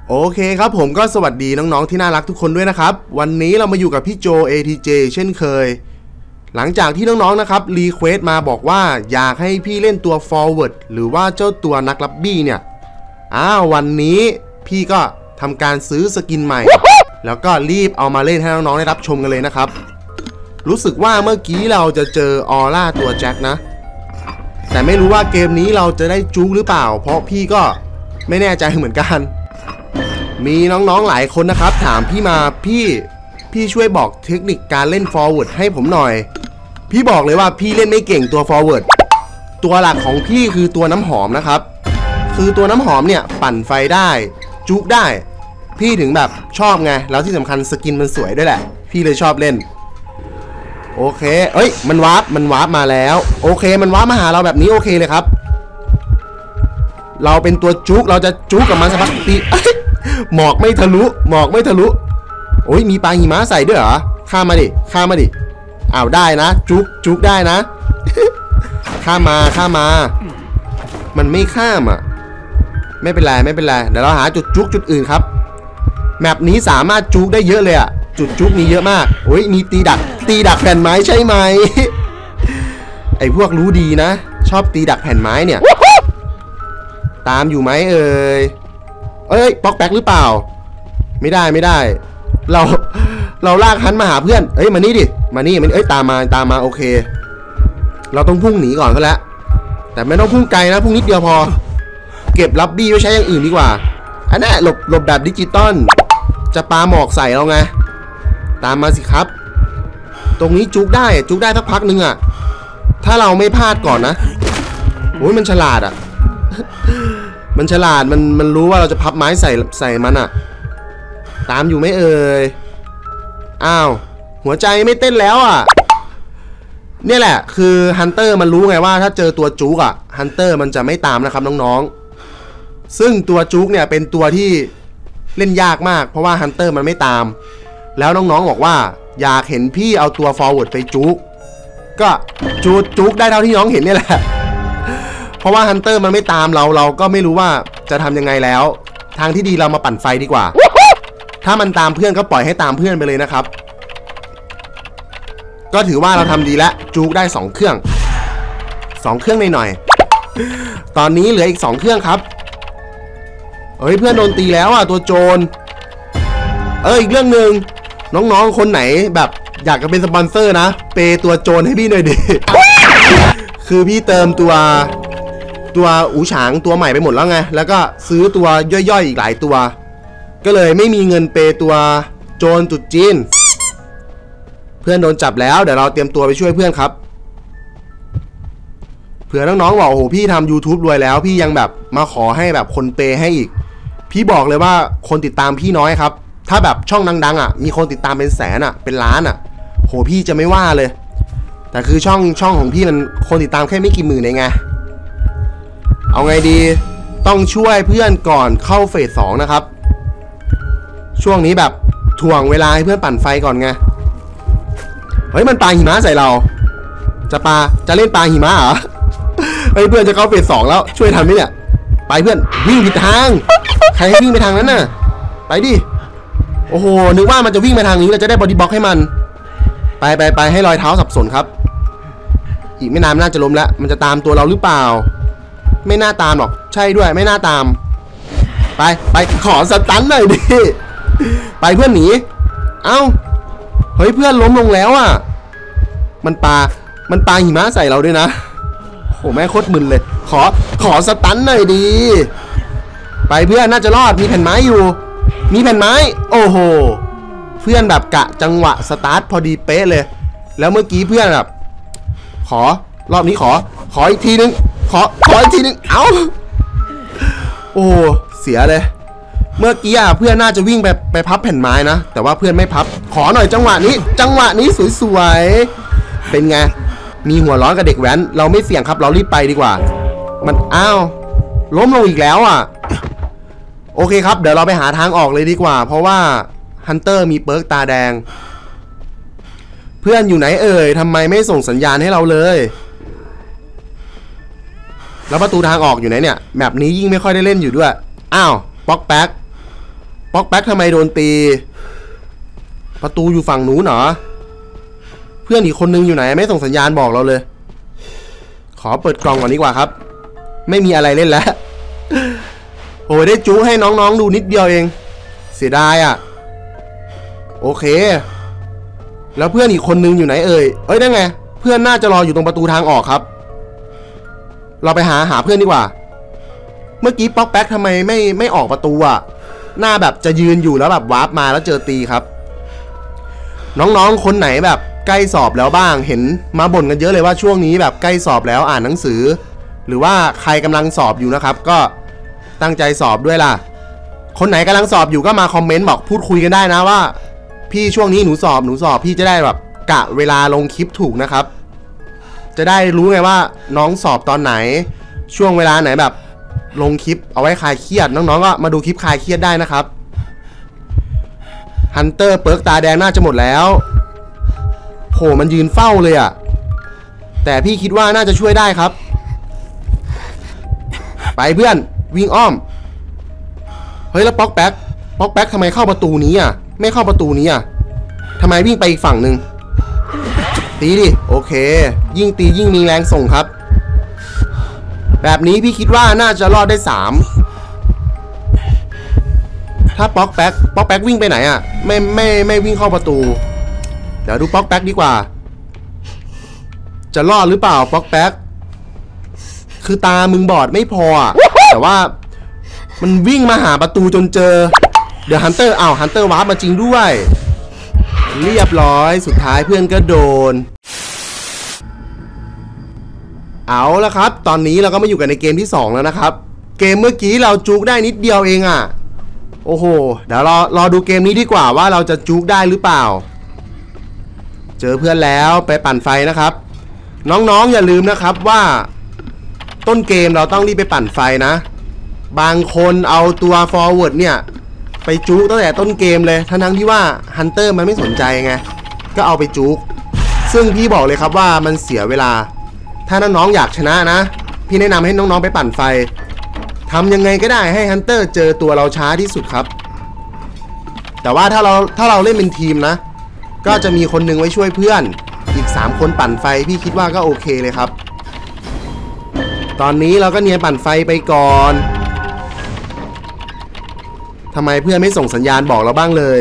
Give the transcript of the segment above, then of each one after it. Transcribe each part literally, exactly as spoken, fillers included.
โอเคครับผมก็สวัสดีน้องๆที่น่ารักทุกคนด้วยนะครับวันนี้เรามาอยู่กับพี่โจ เอ ที เจ เช่นเคยหลังจากที่น้องๆนะครับรีเควสต์มาบอกว่าอยากให้พี่เล่นตัว forward หรือว่าเจ้าตัวนักลับบี้เนี่ยอ้าววันนี้พี่ก็ทำการซื้อสกินใหม่แล้วก็รีบเอามาเล่นให้น้องๆได้รับชมกันเลยนะครับรู้สึกว่าเมื่อกี้เราจะเจอออร่าตัวแจ็คนะแต่ไม่รู้ว่าเกมนี้เราจะได้จุ๊กหรือเปล่าเพราะพี่ก็ไม่แน่ใจเหมือนกันมีน้องๆหลายคนนะครับถามพี่มาพี่พี่ช่วยบอกเทคนิคการเล่น forward ให้ผมหน่อยพี่บอกเลยว่าพี่เล่นไม่เก่งตัว forward ตัวหลักของพี่คือตัวน้ำหอมนะครับคือตัวน้ำหอมเนี่ยปั่นไฟได้จุ๊กได้พี่ถึงแบบชอบไงแล้วที่สำคัญสกินมันสวยด้วยแหละพี่เลยชอบเล่นโอเคเอ้ยมันวาร์ปมันวาร์ปมาแล้วโอเคมันวาร์ปมาหาเราแบบนี้โอเคเลยครับเราเป็นตัวจุ๊กเราจะจุ๊กกับมันสักพักตีหมอกไม่ทะลุหมอกไม่ทะลุโอ้ยมีปลาหิมะใส่ด้วยเหรอข้ามมาดิข้ามมาดิอ้าวได้นะจุ๊กจุ๊กได้นะข้ามมาข้ามมามันไม่ข้ามอ่ะไม่เป็นไรไม่เป็นไรเดี๋ยวเราหาจุดจุ๊กจุดอื่นครับแมปนี้สามารถจุ๊กได้เยอะเลยอ่ะจุดจุ๊กมีเยอะมากโอ้ยมีตีดักตีดักแผ่นไม้ใช่ไหมไอพวกรู้ดีนะชอบตีดักแผ่นไม้เนี่ยตามอยู่ไหมเอ่ยเอ้ยป๊อกแป๊กหรือเปล่าไม่ได้ไม่ได้เราเราลากฮันมาหาเพื่อนเอ้ยมานี่ดิมานี่มันเอ้ยตามมาตามมาโอเคเราต้องพุ่งหนีก่อนก็แล้วแต่ไม่ต้องพุ่งไกลนะพุ่งนิดเดียวพอเก็บรับบี้ไว้ใช้อย่างอื่นดีกว่าอันนี้หลบหลบแบบดิจิตอลจะปาหมอกใส่เราไงตามมาสิครับตรงนี้จุกได้จุกได้สักพักนึงอ่ะถ้าเราไม่พลาดก่อนนะโอ้ยมันฉลาดอ่ะมันฉลาดมันมันรู้ว่าเราจะพับไม้ใส่ใส่มันอ่ะตามอยู่ไม่เอ่ยอ้าวหัวใจไม่เต้นแล้วอ่ะเนี่ยแหละคือฮันเตอร์มันรู้ไงว่าถ้าเจอตัวจุกอ่ะฮันเตอร์มันจะไม่ตามนะครับน้องๆซึ่งตัวจุกเนี่ยเป็นตัวที่เล่นยากมากเพราะว่าฮันเตอร์มันไม่ตามแล้วน้องๆบอกว่าอยากเห็นพี่เอาตัว forward ไปจุกก็จุกจุกได้เท่าที่น้องเห็นเนี่ยแหละเพราะว่าฮันเตอร์มันไม่ตามเราเราก็ไม่รู้ว่าจะทำยังไงแล้วทางที่ดีเรามาปั่นไฟดีกว่าถ้ามันตามเพื่อนก็ปล่อยให้ตามเพื่อนไปเลยนะครับก็ถือว่าเราทำดีแล้วจุกได้สองเครื่องสองเครื่องหน่อยๆตอนนี้เหลืออีกสองเครื่องครับเฮ้ยเพื่อนโดนตีแล้วอ่ะตัวโจรเอออีกเรื่องหนึ่งน้องๆคนไหนแบบอยากจะเป็นสปอนเซอร์นะเปตัวโจรให้พี่หน่อยดิ คือพี่เติมตัวตัวอูฉางตัวใหม่ไปหมดแล้วไงแล้วก็ซื้อตัวย่อยๆอีกหลายตัวก็เลยไม่มีเงินเปตัวโจรจุดจีนเพื่อนโดนจับแล้วเดี๋ยวเราเตรียมตัวไปช่วยเพื่อนครับเผื่อน้องๆบอกโอ้โหพี่ทำ YouTube รวยแล้วพี่ยังแบบมาขอให้แบบคนเปให้อีกพี่บอกเลยว่าคนติดตามพี่น้อยครับถ้าแบบช่องดังๆอ่ะมีคนติดตามเป็นแสนอ่ะเป็นล้านอ่ะโหพี่จะไม่ว่าเลยแต่คือช่องช่องของพี่มันคนติดตามแค่ไม่กี่หมื่นเองไงเอาไงดีต้องช่วยเพื่อนก่อนเข้าเฟสสองนะครับช่วงนี้แบบถ่วงเวลาให้เพื่อนปั่นไฟก่อนไงเฮ้ยมันปาหิมะใส่เราจะปาจะเล่นปาหิมะเหรอเฮ้ยเพื่อนจะเข้าเฟสสองแล้วช่วยทันไหมเนี่ยไปเพื่อนวิ่งผิดทางใครให้วิ่งไปทางนั้นน่ะไปดิโอ้โหนึกว่ามันจะวิ่งไปทางนี้เราจะได้บอดี้บล็อกให้มันไปไปไปให้รอยเท้าสับสนครับอีกไม่นานน่าจะล้มแล้วมันจะตามตัวเราหรือเปล่าไม่น่าตามหรอกใช่ด้วยไม่น่าตามไปไปขอสตันหน่อยดิไปเพื่อนหนีเอ้าเฮ้ยเพื่อนล้มลงแล้วอ่ะมันปามันปาหิมะใส่เราด้วยนะโหแม่โคตรมึนเลยขอขอสตันหน่อยดีไปเพื่อนน่าจะรอดมีแผ่นไม้อยู่มีแผ่นไม้โอ้โหเพื่อนแบบกะจังหวะสตาร์ทพอดีเป๊ะเลยแล้วเมื่อกี้เพื่อนแบบขอรอบนี้ขอขออีกทีนึงขอขออีกทีนึงเอ้าโอ้เสียเลยเมื่อกี้อ่ะเพื่อนน่าจะวิ่งไปไปพับแผ่นไม้นะแต่ว่าเพื่อนไม่พับขอหน่อยจังหวะนี้จังหวะนี้สวยๆเป็นไงมีหัวร้อนกับเด็กแว้นเราไม่เสี่ยงครับเรารีบไปดีกว่ามันอ้าวล้มลงอีกแล้วอ่ะโอเคครับเดี๋ยวเราไปหาทางออกเลยดีกว่าเพราะว่าฮันเตอร์มีเปิร์กตาแดงเพื่อนอยู่ไหนเอ่ยทำไมไม่ส่งสัญญาณให้เราเลยแล้วประตูทางออกอยู่ไหนเนี่ยแมปนี้ยิ่งไม่ค่อยได้เล่นอยู่ด้วยอ้าวป๊อกแป๊กป๊อกแป๊กทำไมโดนตีประตูอยู่ฝั่งนู้นเหรอเพื่อนอีกคนนึงอยู่ไหนไม่ส่งสัญญาณบอกเราเลยขอเปิดกล่องก่อนดีกว่าครับไม่มีอะไรเล่นแล้วโอ้ยได้จู๊ให้น้องๆดูนิดเดียวเองเสียดายอ่ะโอเคแล้วเพื่อนอีกคนนึงอยู่ไหนเอ่ยเอ้ยได้ไงเพื่อนน่าจะรออยู่ตรงประตูทางออกครับเราไปหาหาเพื่อนดีกว่าเมื่อกี้ป๊อกแป๊กทำไมไม่ไม่ออกประตูอ่ะหน้าแบบจะยืนอยู่แล้วแบบวาร์ปมาแล้วเจอตีครับน้องๆคนไหนแบบใกล้สอบแล้วบ้างเห็นมาบ่นกันเยอะเลยว่าช่วงนี้แบบใกล้สอบแล้วอ่านหนังสือหรือว่าใครกำลังสอบอยู่นะครับก็ตั้งใจสอบด้วยล่ะคนไหนกำลังสอบอยู่ก็มาคอมเมนต์บอกพูดคุยกันได้นะว่าพี่ช่วงนี้หนูสอบหนูสอบพี่จะได้แบบกะเวลาลงคลิปถูกนะครับจะได้รู้ไงว่าน้องสอบตอนไหนช่วงเวลาไหนแบบลงคลิปเอาไว้คลายเครียดน้องๆก็มาดูคลิปคลายเครียดได้นะครับฮันเตอร์เปิร์กตาแดงน่าจะหมดแล้วโหมันยืนเฝ้าเลยอะแต่พี่คิดว่าน่าจะช่วยได้ครับไปเพื่อนวิ่งอ้อมเฮ้ยแล้วป๊อกแป๊กป๊อกแป๊กทำไมเข้าประตูนี้อ่ะไม่เข้าประตูนี้อ่ะทำไมวิ่งไปอีกฝั่งหนึ่งตีดิโอเคยิ่งตียิ่งมีแรงส่งครับแบบนี้พี่คิดว่าน่าจะรอดได้สามถ้าป๊อกแป๊กป๊อกแป๊กวิ่งไปไหนอ่ะไม่ไม่ไม่วิ่งเข้าประตูเดี๋ยวดูป๊อกแป๊กดีกว่าจะรอดหรือเปล่าป๊อกแป๊กคือตามึงบอดไม่พออ่ะแต่ว่ามันวิ่งมาหาประตูจนเจอเดี๋ยวฮันเตอร์อ้าวฮันเตอร์วาร์ปมาจริงด้วยเรียบร้อยสุดท้ายเพื่อนก็โดนเอาละครับตอนนี้เราก็มาอยู่กันในเกมที่สองแล้วนะครับเกมเมื่อกี้เราจุกได้นิดเดียวเองอ่ะโอ้โหเดี๋ยวรอรอดูเกมนี้ดีกว่าว่าเราจะจุกได้หรือเปล่าเจอเพื่อนแล้วไปปั่นไฟนะครับน้องๆอย่าลืมนะครับว่าต้นเกมเราต้องรีบไปปั่นไฟนะบางคนเอาตัว forward เนี่ยไปจุกตั้งแต่ต้นเกมเลยทั้งที่ว่า Hunter มันไม่สนใจไงก็เอาไปจุกซึ่งพี่บอกเลยครับว่ามันเสียเวลาถ้าน้องๆอยากชนะนะพี่แนะนำให้น้องๆไปปั่นไฟทำยังไงก็ได้ให้ Hunter เจอตัวเราช้าที่สุดครับแต่ว่าถ้าเราถ้าเราเล่นเป็นทีมนะก็จะมีคนนึงไว้ช่วยเพื่อนอีกสามคนปั่นไฟพี่คิดว่าก็โอเคเลยครับตอนนี้เราก็เนียนปั่นไฟไปก่อนทำไมเพื่อนไม่ส่งสัญญาณบอกเราบ้างเลย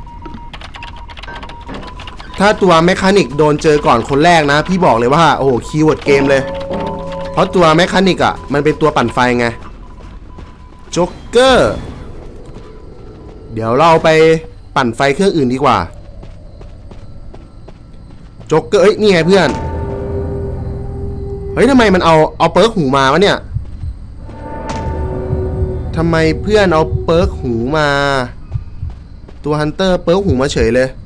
ถ้าตัวแมคานิกโดนเจอก่อนคนแรกนะพี่บอกเลยว่าโอ้โหคีย์เวิร์ดเกมเลยเพราะตัวแมคานิกอ่ะมันเป็นตัวปั่นไฟไงโจ๊กเกอร์เดี๋ยวเราไปปั่นไฟเครื่องอื่นดีกว่าโจ๊กเกอร์เอ้ยนี่ไงเพื่อนเฮ้ยทำไมมันเอาเอาเปิร์กหูมาวะเนี่ยทำไมเพื่อนเอาเปิร์กหูมาตัวฮันเตอร์เปิร์กหูมาเฉยเลย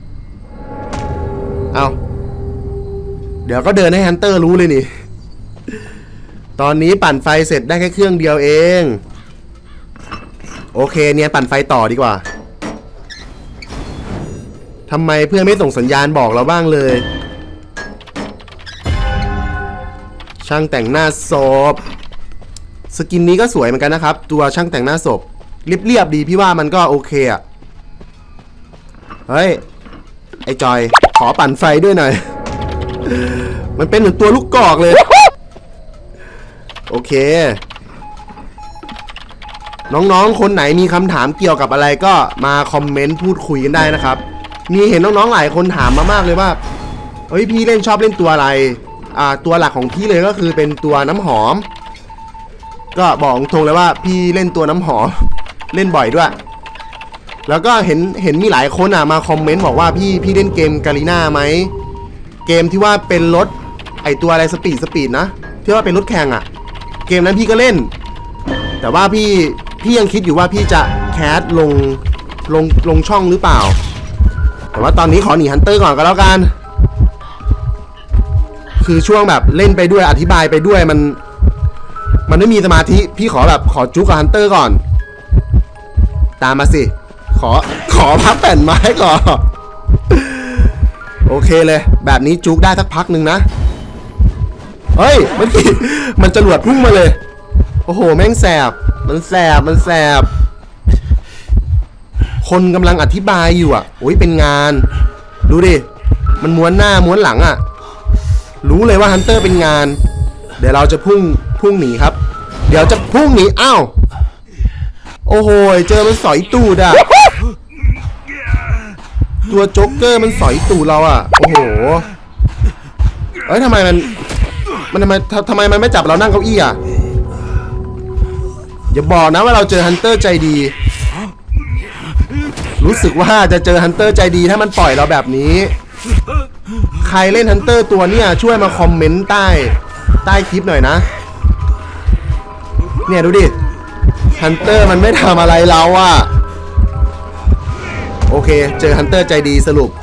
เอาเดี๋ยวก็เดินให้ฮันเตอร์รู้เลยนี่ตอนนี้ปั่นไฟเสร็จได้แค่เครื่องเดียวเองโอเคเนี่ยปั่นไฟต่อดีกว่าทำไมเพื่อนไม่ส่งสัญญาณบอกเราบ้างเลยช่างแต่งหน้าศพสกินนี้ก็สวยเหมือนกันนะครับตัวช่างแต่งหน้าศพเรียบๆดีพี่ว่ามันก็โอเคอ่ะเฮ้ยไอจอยขอปั่นไฟด้วยหน่อยมันเป็นเหมือนตัวลูกกอกเลยโอเคน้องๆคนไหนมีคำถามเกี่ยวกับอะไรก็มาคอมเมนต์พูดคุยกันได้นะครับมีเห็นน้องๆหลายคนถามมามากเลยว่าเฮ้ยพี่เล่นชอบเล่นตัวอะไรอ่าตัวหลักของพี่เลยก็คือเป็นตัวน้ำหอมก็บอกตรงเลยว่าพี่เล่นตัวน้ำหอมเล่นบ่อยด้วยแล้วก็เห็นเห็นมีหลายคนอ่ะมาคอมเมนต์บอกว่าพี่พี่เล่นเกมกาลีน่าไหมเกมที่ว่าเป็นรถไอตัวอะไรสปีดสปีดนะที่ว่าเป็นรถแข่งอ่ะเกมนั้นพี่ก็เล่นแต่ว่าพี่พี่ยังคิดอยู่ว่าพี่จะแคสลงลงลงช่องหรือเปล่าแต่ว่าตอนนี้ขอหนีฮันเตอร์ก่อนก็แล้วกันคือช่วงแบบเล่นไปด้วยอธิบายไปด้วยมันมันไม่มีสมาธิพี่ขอแบบขอจุกกับฮันเตอร์ก่อนตามมาสิขอขอพับแผ่นไม้ก่อนโอเคเลยแบบนี้จุกได้สักพักหนึ่งนะเฮ้ยมันมันจรวดพุ่งมาเลยโอ้โหแม่งแสบมันแสบมันแสบคนกำลังอธิบายอยู่อ่ะโอ้ยเป็นงานดูดิมันม้วนหน้าม้วนหลังอ่ะรู้เลยว่าฮันเตอร์เป็นงานเดี๋ยวเราจะพุ่งพุ่งหนีครับเดี๋ยวจะพุ่งหนีอ้าวโอ้โหเจอมันสอยตูดอ่ะตัวโจ๊กเกอร์มันสอยตูดเราอ่ะโอ้โหเอ้ยทำไมมันมันทำไมทำไมมันไม่จับเรานั่งเก้าอี้อ่ะอย่าบอกนะว่าเราเจอฮันเตอร์ใจดีรู้สึกว่าจะเจอฮันเตอร์ใจดีถ้ามันปล่อยเราแบบนี้ใครเล่นฮันเตอร์ตัวเนี้ยช่วยมาคอมเมนต์ใต้ใต้คลิปหน่อยนะเนี่ยดูดิฮันเตอร์มันไม่ทำอะไรเราอ่ะโอเคเจอฮันเตอร์ใจดีสรุป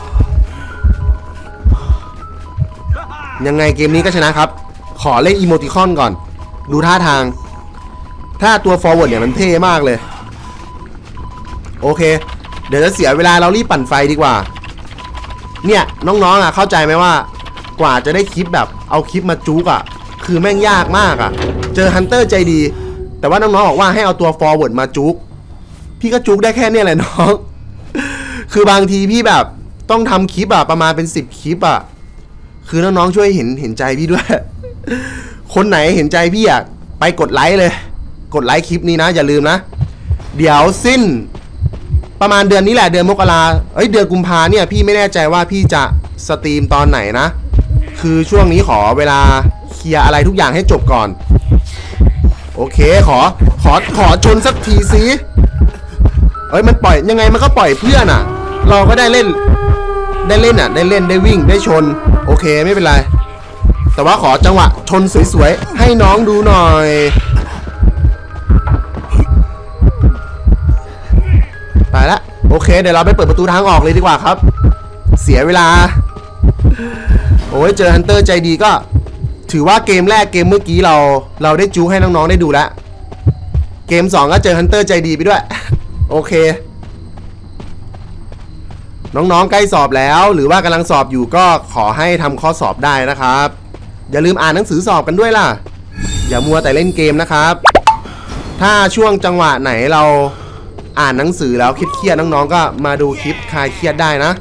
ยังไงเกมนี้ก็ชนะครับขอเล่นอีโมติคอนก่อนดูท่าทางถ้าตัว forward เนี่ยมันเท่มากเลยโอเคเดี๋ยวจะเสียเวลาเรารีบปั่นไฟดีกว่าเนี่ยน้องๆอ่ะเข้าใจไหมว่ากว่าจะได้คลิปแบบเอาคลิปมาจุกอ่ะคือแม่งยากมากอ่ะเจอฮันเตอร์ใจดีแต่ว่าน้องๆบอกว่าให้เอาตัว forward มาจุกพี่ก็จุกได้แค่เนี่ยแหละน้องคือบางทีพี่แบบต้องทำคลิปอ่ะประมาณเป็นสิบคลิปอ่ะคือน้องๆช่วยเห็นเห็นใจพี่ด้วยคนไหนเห็นใจพี่อ่ะไปกดไลค์เลยกดไลค์คลิปนี้นะอย่าลืมนะเดี๋ยวสิ้นประมาณเดือนนี้แหละเดือนมกราเอ้ยเดือนกุมภาเนี่ยพี่ไม่แน่ใจว่าพี่จะสตรีมตอนไหนนะคือช่วงนี้ขอเวลาเคลียร์อะไรทุกอย่างให้จบก่อนโอเคขอขอขอชนสักทีสิเอ้ยมันปล่อยยังไงมันก็ปล่อยเพื่อนอ่ะเราก็ได้เล่นได้เล่นอ่ะได้เล่นได้วิ่งได้ชนโอเคไม่เป็นไรแต่ว่าขอจังหวะชนสวยๆให้น้องดูหน่อยไปละโอเคเดี๋ยวเราไปเปิดประตูทางออกเลยดีกว่าครับเสียเวลาโอ้ยเจอฮันเตอร์ใจดีก็ถือว่าเกมแรกเกมเมื่อกี้เราเราได้จูให้น้องๆได้ดูแล้วเกมสองก็เจอฮันเตอร์ใจดีไปด้วยโอเคน้องๆใกล้สอบแล้วหรือว่ากำลังสอบอยู่ก็ขอให้ทำข้อสอบได้นะครับอย่าลืมอ่านหนังสือสอบกันด้วยล่ะอย่ามัวแต่เล่นเกมนะครับถ้าช่วงจังหวะไหนเราอ่านหนังสือแล้วเครียดๆน้องๆก็มาดูคลิปคลายเครียดได้นะ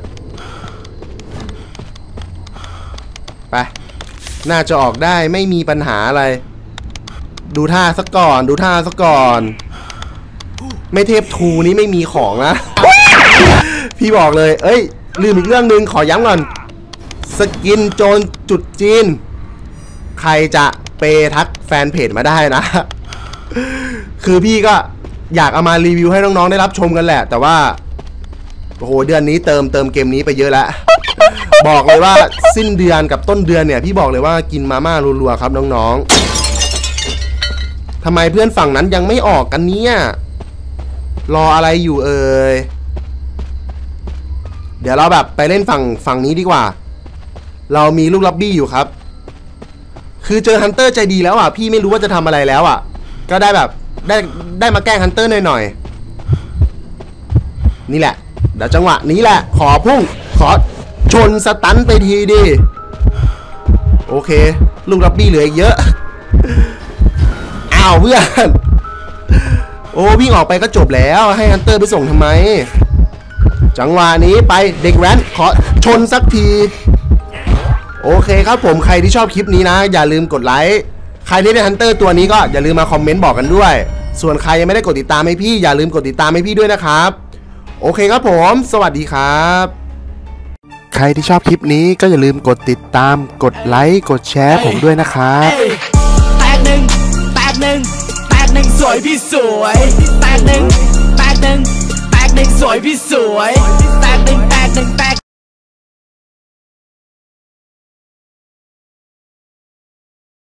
ไปน่าจะออกได้ไม่มีปัญหาอะไรดูท่าซะก่อนดูท่าซะก่อนไม่เทพทูนี้ไม่มีของนะ พี่บอกเลยเอ้ยลืมอีกเรื่องนึงขอย้ำก่อนสกินโจรจุดจีนใครจะเปทักแฟนเพจมาได้นะ คือพี่ก็อยากเอามารีวิวให้น้องๆได้รับชมกันแหละแต่ว่าโอ้โหเดือนนี้เติมเติมเกมนี้ไปเยอะแล้ว บอกเลยว่าสิ้นเดือนกับต้นเดือนเนี่ยพี่บอกเลยว่ากินมาม่ารัวๆครับน้องๆทำไมเพื่อนฝั่งนั้นยังไม่ออกกันเนี่ยรออะไรอยู่เอ่ยเดี๋ยวเราแบบไปเล่นฝั่งฝั่งนี้ดีกว่าเรามีลูกล็อบบี้อยู่ครับคือเจอฮันเตอร์ใจดีแล้วอ่ะพี่ไม่รู้ว่าจะทำอะไรแล้วอ่ะก็ได้แบบได้ได้มาแกล้งฮันเตอร์หน่อยๆนี่แหละเดี๋ยวจังหวะนี้แหละขอพุ่งขอชนสตันไปทีดิโอเคลูกล็อบบี้เหลือเยอะอ้าวเพื่อนโอ้วิ่งออกไปก็จบแล้วให้ฮันเตอร์ไปส่งทำไมจังหวะนี้ไปเด็กแว้นขอชนสักทีโอเคครับผมใครที่ชอบคลิปนี้นะอย่าลืมกดไลค์ใครที่ได้ฮันเตอร์ตัวนี้ก็อย่าลืมมาคอมเมนต์บอกกันด้วยส่วนใครยังไม่ได้กดติดตามให้พี่อย่าลืมกดติดตามให้พี่ด้วยนะครับโอเคครับผมสวัสดีครับใครที่ชอบคลิปนี้ก็อย่าลืมกดติดตามกดไลค์กดแชร์ผมด้วยนะครับแตกหนึ่งแตกหนึ่งแตกหนึ่งสวยพี่สวยแตกหนึ่งแตกหนึ่งแตกหนึ่งสวยพี่สวยแตกหนึ่งแตกหนึ่งแตก